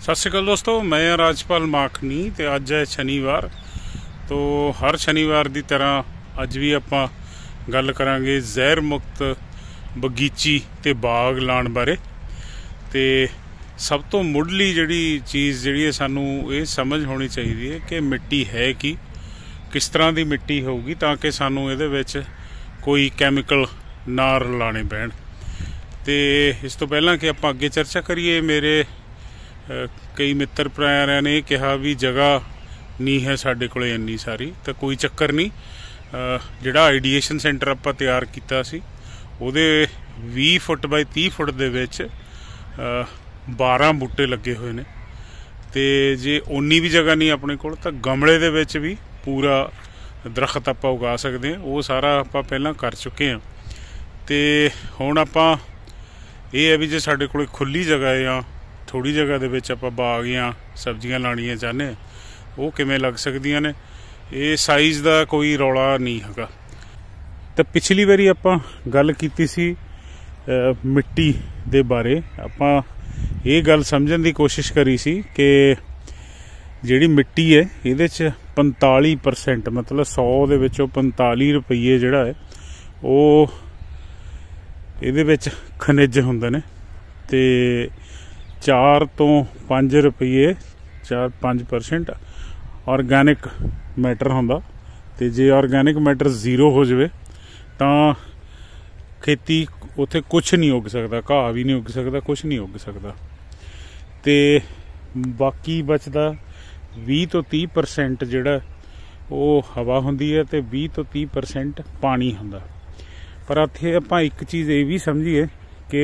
सत श्री अकाल दोस्तों, मैं राजपाल माखनी तो अज है शनिवार। तो हर शनिवार की तरह अज भी आपां गल करांगे जहर मुक्त बगीची ते बाग लाण बारे। ते सब तो मुढ़ली जिहड़ी चीज़ जिहड़ी सानू ये समझ होनी चाहिए है कि मिट्टी है कि किस तरह की मिट्टी होगी ताकि सानू इहदे विच कोई कैमिकल ना रलाने पैण। ते इस तो पहला कि आपां अगे चर्चा करिए, मेरे कई मित्र भरावां ने कहा भी जगह नहीं है साडे कोले इन्नी सारी, तो कोई चक्कर नहीं। जिहड़ा आइडिएशन सेंटर आपां तैयार कीता सी उहदे 20 फुट बाय 30 फुट दे विच 12 बूटे लगे हुए ने। ते जे उन्नी भी जगह नहीं अपने कोल तां गमले दे विच भी पूरा दरखत आपां उगा सकदे हां। वो सारा आपां पहलां कर चुके हैं। ते हुण आपां ये है भी जे साडे कोल खुली जगह है या थोड़ी जगह दे विच आपां बाग या सब्जियां लाणियां चाहने वो किवें लग सकदियां ने। ये साइज़ दा कोई रौला नहीं हैगा। तो पिछली बारी आपां गल कीती सी मिट्टी दे बारे। आपां ये गल समझण दी कोशिश करी सी कि जिहड़ी मिट्टी है इहदे च 45% मतलब 100 दे विचों 45 रुपये जिहड़ा है वो इहदे विच खनिज हुंदे ने ते 4 तो 5 रुपये 4-5% ऑर्गैनिक मैटर होंदा। ते जे ऑर्गैनिक मैटर 0 हो जाए तो खेती उत्थे कुछ नहीं उग सकता, घाह भी नहीं उग सकता, कुछ नहीं उग सकता। ते बाकी बचदा 20 तो 30% जिहड़ा वो हवा हुंदी है ते 20 तो 30% पानी हुंदा। पर इत्थे आपां एक चीज़ ये भी समझिए कि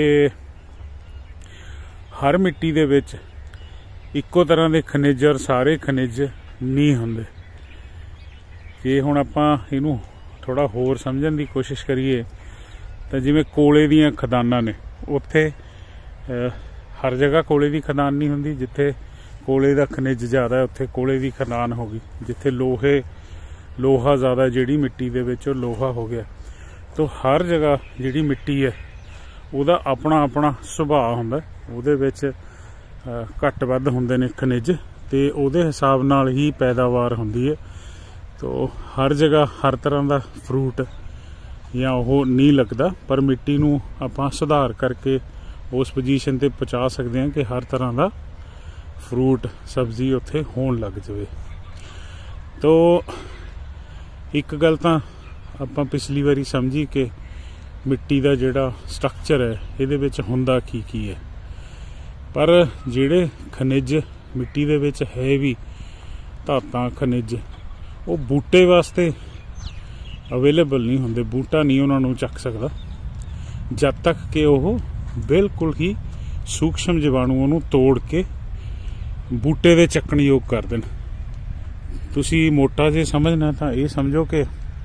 हर मिट्टी दे विच इक्को तरह के खनिज और सारे खनिज नहीं हुंदे। जे हुण आपां इहनूं थोड़ा होर समझण दी कोशिश करिए तो जिवें कोले दीयां खदानां ने, उत्थे हर जगह कोले दी खदान नहीं हुंदी। जिथे कोले दा खनिज ज़्यादा है उत्थे कोले दी खदान हो गई। जिथे लोहा ज़्यादा जिहड़ी मिट्टी दे विच लोहा हो गया। तो हर जगह जिहड़ी मिट्टी है उहदा अपना अपना सुभाअ हुंदा। उहदे विच घट वध हुंदे ने खनिज ते उहदे हिसाब नाल ही पैदावार हुंदी है। तो हर जगह हर तरह का फ्रूट या वो नहीं लगता, पर मिट्टी नूं आपां सुधार करके उस पोजीशन ते पहुँचा सकते हैं कि हर तरह का फ्रूट सब्जी उत्थे होण लग जाए। तो एक गल तां आपां पिछली बारी समझी कि मिट्टी का जिहड़ा स्ट्रक्चर है इहदे विच हुंदा की है। पर जिहड़े खनिज मिट्टी दे विच है भी धातां खनिज वो बूटे वास्ते अवेलेबल नहीं हुंदे। बूटा नहीं उन्होंने चक सकता जब तक कि वो बिल्कुल ही सूक्ष्म जीवाणु उन्होंने तोड़ के बूटे दे चक्कण योग कर देन। तुसी मोटा जे समझना तो ये समझो कि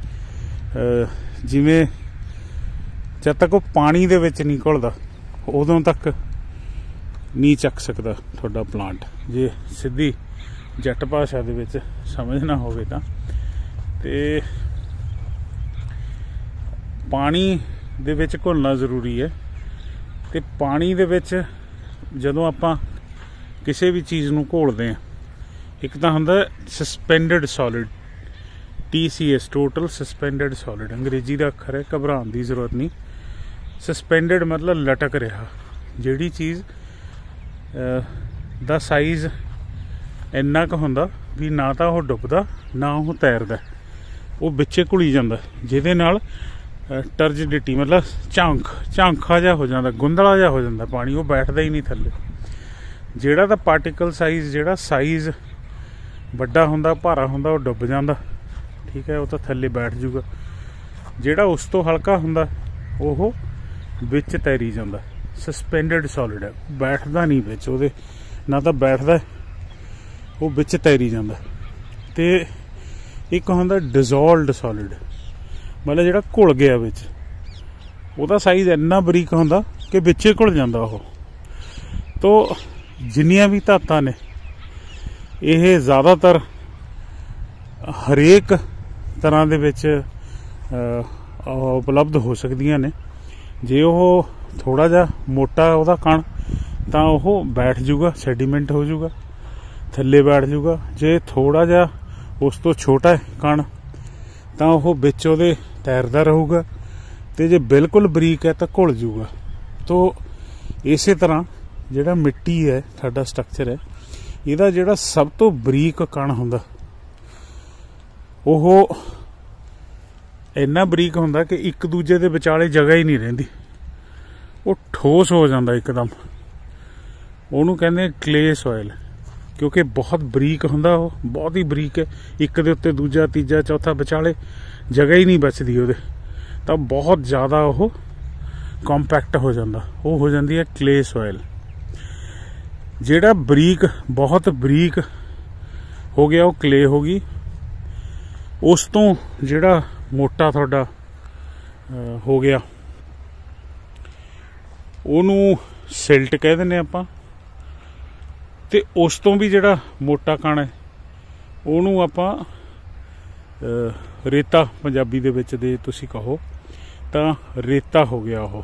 जिवें जब तक वो पानी दे विच नहीं घुलदा उदों तक नहीं चक सकता थोड़ा प्लांट। जे सीधी जट भाषा दे विच समझना होवे तां ते पानी दे विच घुलना जरूरी है। ते पानी दे विच जदों आपां किसी भी चीज़ नूं घोलदे हैं, एक तां हुंदा suspended solid, TCS total suspended solid अंग्रेजी का अखर है, घबराने की जरूरत नहीं। सस्पेंडेड मतलब लटक रहा। जिहड़ी चीज़ दा साइज़ इन्ना क हुंदा भी ना तो वह डुबदा ना वह तैरदा, वो बिच्चे घुली जांदा, जिहदे नाल टर्जिडिटी मतलब झांखा जिहा हो जाता, गुंदला जिहा हो जाता पानी, वो बैठदा ही नहीं थल्ले। जिहड़ा तां पार्टिकल साइज़ जिहड़ा साइज़ वड्डा हुंदा भारा हुंदा वो डुब जांदा, ठीक है, वो तो थल्ले बैठ जूगा। जिहड़ा उस तो हल्का हुंदा वो विच तैरी जांदा। सस्पेंडेड सॉलिड है, बैठदा नहीं विच, उहदे ना तो बैठदा वो विच तैरी जांदा। ते एक हुंदा डिजोल्वड सॉलिड मतलब जिहड़ा घुल गया विच, उहदा साइज़ इन्ना बरीक हुंदा कि विचे घुल जांदा वो। तो जिन्नियां भी धातां ने ये ज़्यादातर हरेक तरह दे विच उपलब्ध हो सकदियां ने। जे वो थोड़ा जा मोटा उहदा कण ਤਾਂ ਉਹ ਬੈਠ ਜੂਗਾ, ਸੈਡੀਮੈਂਟ ਹੋ ਜੂਗਾ, ਥੱਲੇ ਬੈਠ ਜੂਗਾ। ਜੇ ਥੋੜ੍ਹਾ ਜਿਹਾ ਉਸ ਤੋਂ ਛੋਟਾ ਹੈ ਕਣ ਤਾਂ ਉਹ ਵਿੱਚ ਉਹਦੇ ਤੈਰਦਾ ਰਹੂਗਾ, ਤੇ ਜੇ ਬਿਲਕੁਲ ਬਰੀਕ ਹੈ ਤਾਂ ਘੁਲ ਜੂਗਾ। ਤੋ ਇਸੇ ਤਰ੍ਹਾਂ ਜਿਹੜਾ ਮਿੱਟੀ ਹੈ ਸਾਡਾ ਸਟਰਕਚਰ ਹੈ, ਇਹਦਾ ਜਿਹੜਾ ਸਭ ਤੋਂ ਬਰੀਕ ਕਣ ਹੁੰਦਾ ਉਹ ਇੰਨਾ ਬਰੀਕ ਹੁੰਦਾ ਕਿ ਇੱਕ ਦੂਜੇ ਦੇ ਵਿਚਾਲੇ ਜਗ੍ਹਾ ਹੀ ਨਹੀਂ ਰਹਿੰਦੀ, ਉਹ ਠੋਸ ਹੋ ਜਾਂਦਾ ਇੱਕਦਮ। ਉਹਨੂੰ ਕਹਿੰਦੇ ਕਲੇ ਸੋਇਲ, ਕਿਉਂਕਿ ਬਹੁਤ ਬਰੀਕ ਹੁੰਦਾ, ਉਹ ਬਹੁਤ ਹੀ ਬਰੀਕ ਹੈ। ਇੱਕ ਦੇ ਉੱਤੇ ਦੂਜਾ, ਤੀਜਾ, ਚੌਥਾ, ਵਿਚਾਲੇ ਜਗ੍ਹਾ ਹੀ ਨਹੀਂ ਬਚਦੀ ਉਹਦੇ, ਤਾਂ ਬਹੁਤ ਜ਼ਿਆਦਾ ਉਹ ਕੰਪੈਕਟ ਹੋ ਜਾਂਦਾ, ਉਹ ਹੋ ਜਾਂਦੀ ਹੈ ਕਲੇ ਸੋਇਲ। ਜਿਹੜਾ ਬਰੀਕ, ਬਹੁਤ ਬਰੀਕ ਹੋ ਗਿਆ ਉਹ ਕਲੇ ਹੋ ਗਈ। ਉਸ ਤੋਂ ਜਿਹੜਾ ਮੋਟਾ ਤੁਹਾਡਾ ਹੋ ਗਿਆ ਉਹਨੂੰ ਸਿਲਟ ਕਹਿ ਦਿੰਦੇ ਆਪਾਂ, ਤੇ ਉਸ ਤੋਂ ਵੀ ਜਿਹੜਾ ਮੋਟਾ ਕਣ ਹੈ ਉਹਨੂੰ ਆਪਾਂ ਰੇਤਾ, ਪੰਜਾਬੀ ਦੇ ਵਿੱਚ ਦੇ ਤੁਸੀਂ ਕਹੋ ਤਾਂ ਰੇਤਾ ਹੋ ਗਿਆ ਉਹ,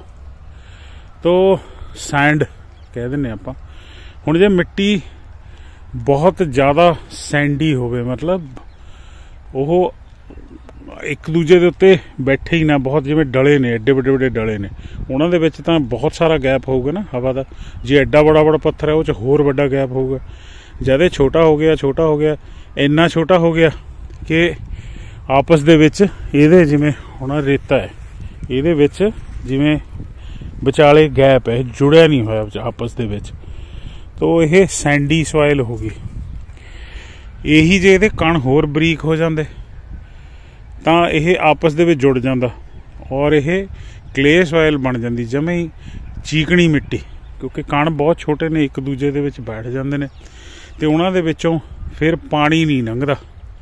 ਤੋ ਸੈਂਡ ਕਹਿ ਦਿੰਦੇ ਆਪਾਂ। ਹੁਣ ਜੇ ਮਿੱਟੀ ਬਹੁਤ ਜ਼ਿਆਦਾ ਸੈਂਡੀ ਹੋਵੇ, ਮਤਲਬ ਉਹ ਇੱਕ ਦੂਜੇ ਦੇ ਉੱਤੇ ਬੈਠੇ ਹੀ ਨਾ, ਬਹੁਤ ਜਿਵੇਂ ਡਲੇ ਨੇ, ਐਡੇ ਵੱਡੇ ਵੱਡੇ ਡਲੇ ਨੇ, ਉਹਨਾਂ ਦੇ ਵਿੱਚ ਤਾਂ ਬਹੁਤ ਸਾਰਾ ਗੈਪ ਹੋਊਗਾ ਨਾ ਹਵਾ ਦਾ। ਜੇ ਐਡਾ ਬੜਾ ਪੱਥਰ ਹੈ ਉਹ 'ਚ ਹੋਰ ਵੱਡਾ ਗੈਪ ਹੋਊਗਾ। ਜਦ ਇਹ ਛੋਟਾ ਹੋ ਗਿਆ, ਇੰਨਾ ਛੋਟਾ ਹੋ ਗਿਆ ਕਿ ਆਪਸ ਦੇ ਵਿੱਚ ਇਹਦੇ, ਜਿਵੇਂ ਹੁਣ ਰੇਤਾ ਹੈ, ਇਹਦੇ ਵਿੱਚ ਜਿਵੇਂ ਵਿਚਾਲੇ ਗੈਪ ਹੈ, ਜੁੜਿਆ ਨਹੀਂ ਹੋਇਆ ਆਪਸ ਦੇ ਵਿੱਚ, ਤੋ ਇਹ ਸੈਂਡੀ ਸੋਇਲ ਹੋ ਗਈ। ਇਹੀ ਜੇ ਇਹਦੇ ਕਣ ਹੋਰ ਬਰੀਕ ਹੋ ਜਾਂਦੇ ਤਾਂ ਇਹ ਆਪਸ ਦੇ ਵਿੱਚ ਜੁੜ ਜਾਂਦਾ ਔਰ ਇਹ ਕਲੇ ਸੋਇਲ ਬਣ ਜਾਂਦੀ, ਜਮੇ ਹੀ ਚੀਕਣੀ ਮਿੱਟੀ, ਕਿਉਂਕਿ ਕਣ ਬਹੁਤ ਛੋਟੇ ਨੇ, ਇੱਕ ਦੂਜੇ ਦੇ ਵਿੱਚ ਬੈਠ ਜਾਂਦੇ ਨੇ, ਤੇ ਉਹਨਾਂ ਦੇ ਵਿੱਚੋਂ ਫਿਰ ਪਾਣੀ ਨਹੀਂ ਲੰਘਦਾ।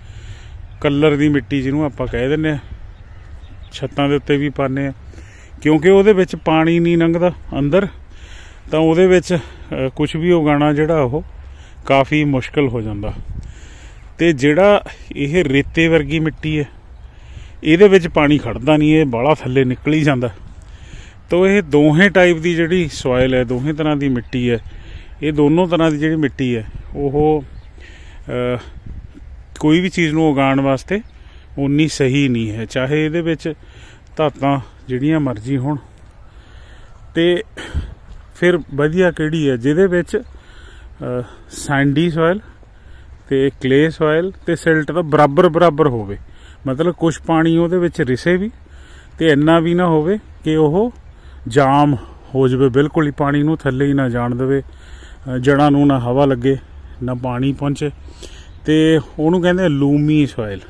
ਕਲਰ ਦੀ ਮਿੱਟੀ ਜਿਹਨੂੰ ਆਪਾਂ ਕਹਿ ਦਿੰਦੇ ਹਾਂ, ਛੱਤਾਂ ਦੇ ਉੱਤੇ ਵੀ ਪਾਉਂਦੇ ਹਾਂ, ਕਿਉਂਕਿ ਉਹਦੇ ਵਿੱਚ ਪਾਣੀ ਨਹੀਂ ਲੰਘਦਾ ਅੰਦਰ, ਤਾਂ ਉਹਦੇ ਵਿੱਚ ਕੁਛ ਵੀ ਉਗਾਉਣਾ ਜਿਹੜਾ ਉਹ ਕਾਫੀ ਮੁਸ਼ਕਿਲ ਹੋ ਜਾਂਦਾ। ਤੇ ਜਿਹੜਾ ਇਹ ਰੇਤੇ ਵਰਗੀ ਮਿੱਟੀ ਹੈ, ਇਹਦੇ ਵਿੱਚ ਪਾਣੀ ਖੜਦਾ ਨਹੀਂ, ਇਹ ਬਾਹਲਾ ਥੱਲੇ ਨਿਕਲ ਹੀ ਜਾਂਦਾ। ਤੋ ਇਹ ਦੋਹੇ ਟਾਈਪ ਦੀ ਜਿਹੜੀ ਸੋਇਲ ਹੈ, ਦੋਹੇ ਤਰ੍ਹਾਂ ਦੀ ਮਿੱਟੀ ਹੈ, ਇਹ ਦੋਨੋਂ ਤਰ੍ਹਾਂ ਦੀ ਜਿਹੜੀ ਮਿੱਟੀ ਹੈ ਉਹ ਕੋਈ ਵੀ ਚੀਜ਼ ਨੂੰ ਉਗਾਉਣ ਵਾਸਤੇ ਉਨੀ ਸਹੀ ਨਹੀਂ ਹੈ, ਚਾਹੇ ਇਹਦੇ ਵਿੱਚ ਧਾਤਾਂ ਜਿਹੜੀਆਂ ਮਰਜ਼ੀ ਹੋਣ। ਤੇ ਫਿਰ ਵਧੀਆ ਕਿਹੜੀ ਹੈ ਜਿਹਦੇ ਵਿੱਚ ਸੈਂਡੀ ਸੋਇਲ ਤੇ ਕਲੇ ਸੋਇਲ ਤੇ ਸਿਲਟ ਦਾ ਬਰਾਬਰ ਹੋਵੇ, ਮਤਲਬ ਕੁਛ ਪਾਣੀ ਉਹਦੇ ਵਿੱਚ ਰਿਸੇ ਵੀ ਤੇ ਇੰਨਾ ਵੀ ਨਾ ਹੋਵੇ ਕਿ ਉਹ ਜਾਮ ਹੋ ਜਾਵੇ, ਬਿਲਕੁਲ ਹੀ ਪਾਣੀ ਨੂੰ ਥੱਲੇ ਹੀ ਨਾ ਜਾਣ ਦੇਵੇ, ਜੜ੍ਹਾਂ ਨੂੰ ਨਾ ਹਵਾ ਲੱਗੇ, ਨਾ ਪਾਣੀ ਪਹੁੰਚੇ, ਤੇ ਉਹਨੂੰ ਕਹਿੰਦੇ ਲੂਮੀ ਸੋਇਲ।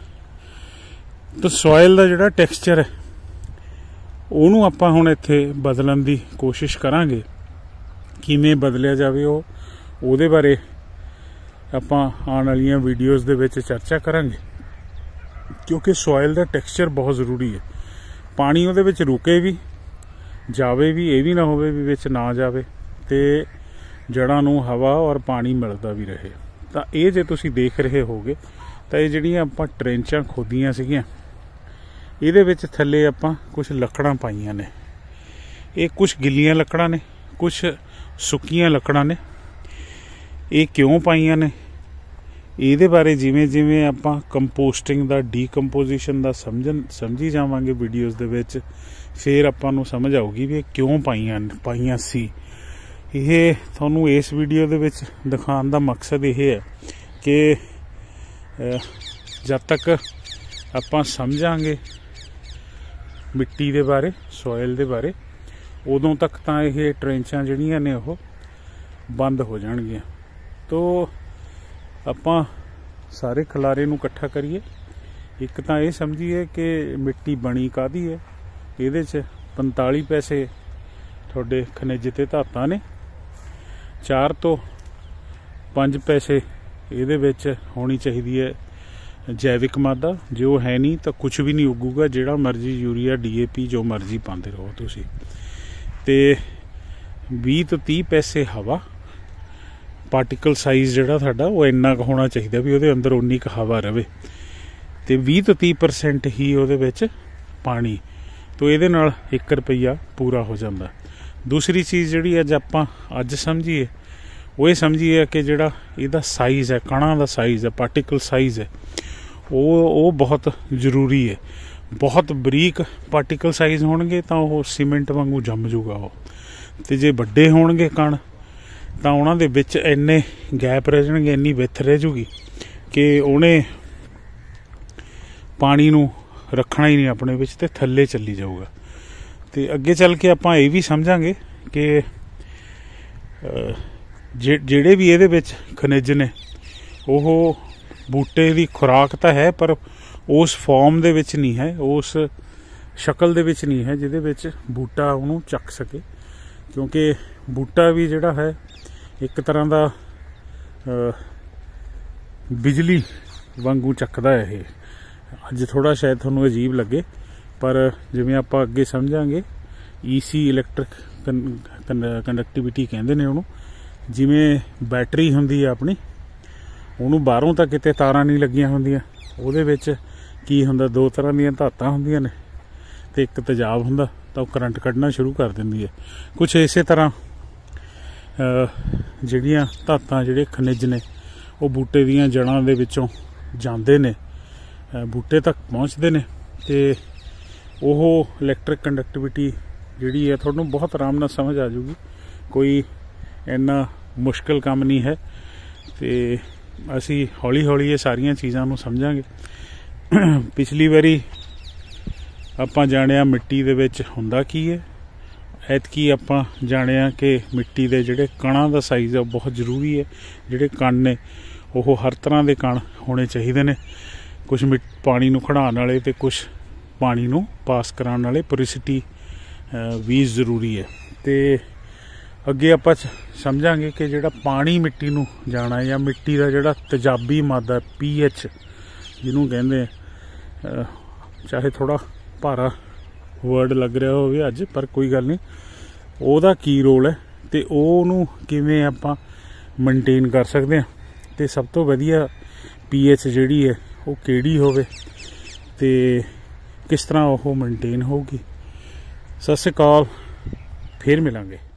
ਤਾਂ ਸੋਇਲ ਦਾ ਜਿਹੜਾ ਟੈਕਸਚਰ ਹੈ ਉਹਨੂੰ ਆਪਾਂ ਹੁਣ ਇੱਥੇ ਬਦਲਣ ਦੀ ਕੋਸ਼ਿਸ਼ ਕਰਾਂਗੇ। ਕਿਵੇਂ ਬਦਲਿਆ ਜਾਵੇ ਉਹਦੇ ਬਾਰੇ ਆਪਾਂ ਆਉਣ ਵਾਲੀਆਂ ਵੀਡੀਓਜ਼ ਦੇ ਵਿੱਚ ਚਰਚਾ ਕਰਾਂਗੇ, ਕਿਉਂਕਿ ਸੋਇਲ ਦਾ ਟੈਕਸਚਰ ਬਹੁਤ ਜ਼ਰੂਰੀ ਹੈ। ਪਾਣੀ ਉਹਦੇ ਵਿੱਚ ਰੁਕੇ ਵੀ, ਜਾਵੇ ਵੀ, ਇਹ ਵੀ ਨਾ ਹੋਵੇ ਵੀ ਵਿੱਚ ਨਾ ਜਾਵੇ, ਤੇ ਜੜ੍ਹਾਂ ਨੂੰ ਹਵਾ ਔਰ ਪਾਣੀ ਮਿਲਦਾ ਵੀ ਰਹੇ। ਤਾਂ ਇਹ ਜੇ ਤੁਸੀਂ ਦੇਖ ਰਹੇ ਹੋਗੇ ਤਾਂ ਇਹ ਜਿਹੜੀਆਂ ਆਪਾਂ ਟਰੈਂਚਾਂ ਖੋਦੀਆਂ ਸੀਗੀਆਂ, ਇਹਦੇ ਵਿੱਚ ਥੱਲੇ ਆਪਾਂ ਕੁਝ ਲੱਕੜਾਂ ਪਾਈਆਂ ਨੇ। ਇਹ ਕੁਝ ਗਿੱਲੀਆਂ ਲੱਕੜਾਂ ਨੇ, ਕੁਝ ਸੁੱਕੀਆਂ ਲੱਕੜਾਂ ਨੇ। ਇਹ ਕਿਉਂ ਪਾਈਆਂ ਨੇ ਇਹਦੇ ਬਾਰੇ ਜਿਵੇਂ ਜਿਵੇਂ ਆਪਾਂ ਕੰਪੋਸਟਿੰਗ ਦਾ, ਡੀਕੰਪੋਜੀਸ਼ਨ ਦਾ ਸਮਝੀ ਜਾਵਾਂਗੇ ਵੀਡੀਓਜ਼ ਦੇ ਵਿੱਚ, ਫਿਰ ਆਪਾਂ ਨੂੰ ਸਮਝ ਆਊਗੀ ਵੀ ਇਹ ਕਿਉਂ ਪਾਈਆਂ ਸੀ। ਇਹ ਤੁਹਾਨੂੰ ਇਸ ਵੀਡੀਓ ਦੇ ਵਿੱਚ ਦਿਖਾਉਣ ਦਾ ਮਕਸਦ ਇਹ ਹੈ ਕਿ ਜਦ ਤੱਕ ਆਪਾਂ ਸਮਝਾਂਗੇ ਮਿੱਟੀ ਦੇ ਬਾਰੇ, ਸੋਇਲ ਦੇ ਬਾਰੇ, ਉਦੋਂ ਤੱਕ ਤਾਂ ਇਹ ਟਰੈਂਚਾਂ ਜਿਹੜੀਆਂ ਨੇ ਉਹ ਬੰਦ ਹੋ ਜਾਣਗੀਆਂ। ਤੋ ਆਪਾਂ ਸਾਰੇ ਖਿਲਾਰੇ ਨੂੰ ਇਕੱਠਾ ਕਰੀਏ। ਇੱਕ ਤਾਂ ਇਹ ਸਮਝੀਏ ਕਿ ਮਿੱਟੀ ਬਣੀ ਕਾਹਦੀ ਹੈ। ਇਹਦੇ 'ਚ 45 ਪੈਸੇ ਤੁਹਾਡੇ ਖਣਿਜ ਤੇ ਧਾਤਾਂ ਨੇ, 4 ਤੋਂ 5 ਪੈਸੇ ਇਹਦੇ ਵਿੱਚ ਹੋਣੀ ਚਾਹੀਦੀ ਹੈ ਜੈਵਿਕ ਮਾਦਾ। ਜੇ ਉਹ ਹੈ ਨਹੀਂ ਤਾਂ ਕੁਝ ਵੀ ਨਹੀਂ ਉੱਗੂਗਾ, ਜਿਹੜਾ ਮਰਜ਼ੀ ਯੂਰੀਆ, DAP ਜੋ ਮਰਜ਼ੀ ਪਾਉਂਦੇ ਰਹੋ ਤੁਸੀਂ। ਤੇ 20 ਤੋਂ 30 ਪੈਸੇ ਹਵਾ। ਪਾਰਟੀਕਲ ਸਾਈਜ਼ ਜਿਹੜਾ ਸਾਡਾ ਉਹ ਇੰਨਾ ਕੁ ਹੋਣਾ ਚਾਹੀਦਾ ਵੀ ਉਹਦੇ ਅੰਦਰ ਉਨੀ ਕੁ ਹਵਾ ਰਵੇ, ਤੇ 20 ਤੋਂ 30% ਹੀ ਉਹਦੇ ਵਿੱਚ ਪਾਣੀ। ਤੋ ਇਹਦੇ ਨਾਲ 1 ਰੁਪਈਆ ਪੂਰਾ ਹੋ ਜਾਂਦਾ। दूसरी चीज़ जिहड़ी अज समझीए वो ये समझीए कि जिहड़ा इहदा साइज़ है, कणां दा साइज़ है, पार्टिकल साइज़ है, वो बहुत जरूरी है। बहुत बरीक पार्टिकल साइज़ होणगे तां वो सीमेंट वांगू जम जूगा वो, ते जे वड्डे होणगे कण तां उहनां दे विच इन्ने गैप रह जाणगे, इन्नी विथ रह जूगी कि उहने पानी नूं रखना ही नहीं अपने विच ते थल्ले चली जाऊगा। ते अगे चल के आपां ये भी समझांगे कि ਜਿਹੜੇ भी ਇਹਦੇ ਵਿੱਚ ਖनिज ने ਉਹ बूटे की खुराक तो है पर उस फॉर्म ਦੇ ਵਿੱਚ नहीं है, उस शक्ल ਦੇ ਵਿੱਚ नहीं है ਜਿਹਦੇ ਵਿੱਚ बूटा ਉਹਨੂੰ ਚੱਕ सके। क्योंकि बूटा भी ਜਿਹੜਾ है एक तरह का बिजली वांगू ਚੱਕਦਾ है। ये अज थोड़ा शायद ਤੁਹਾਨੂੰ अजीब लगे पर जिवें ਆਪਾਂ ਅੱਗੇ समझांगे ईसी इलैक्ट्रिक कंडक्टिविटी कहते हैं ਉਹਨੂੰ। जिमें बैटरी हुंदी है अपनी, ਉਹਨੂੰ बाहरों तो किते तारां नहीं लगियां हुंदियां, ਉਹਦੇ ਵਿੱਚ की हुंदा दो तरह ਦੀਆਂ धातां ਹੁੰਦੀਆਂ ने ते एक तेजाब हुंदा ਤਾਂ ਉਹ करंट ਕੱਢਣਾ शुरू कर दिंदी है। कुछ इसे तरह ਜਿਹੜੀਆਂ धातां ਜਿਹੜੇ खनिज ने ਉਹ बूटे ਦੀਆਂ जड़ां ਦੇ ਵਿੱਚੋਂ ਜਾਂਦੇ ने, बूटे तक पहुँचते ने ते ਉਹ इलैक्ट्रिक कंडक्टिविटी ਜਿਹੜੀ है ਤੁਹਾਨੂੰ बहुत आराम नाल समझ आ जूगी। कोई इन्ना मुश्किल काम नहीं है ते असी हौली हौली ये सारिया चीज़ों को समझांगे। पिछली बारी आपां जाणिया मिट्टी दे विच हुंदा की है, ऐतकी आपां जाणिया कि मिट्टी दे जिहड़े कणां दा साइज़ है बहुत जरूरी है। जिहड़े कण ने वो हर तरह के कण होने चाहिए ने, कुछ पानी नूं खड़ाउण वाले ते कुछ पानी नूं पास कराउण वाले, पोरिसिटी भी जरूरी है। ते अगे आपां समझांगे कि जिहड़ा पानी मिट्टी नूं जाना है या मिट्टी का जिहड़ा तेजाबी मादा पीएच जिन्हों कहंदे, चाहे थोड़ा भारा वर्ड लग रहा होवे अज पर कोई गल नहीं, ओहदा की रोल है ते ओहनूं किवें आपां मेनटेन कर सकते हैं ते सब तो वधिया पीएच जिहड़ी है वो किहड़ी होवे ते किस तरह वो मेनटेन होगी। सत श्री अकाल, फिर मिलांगे।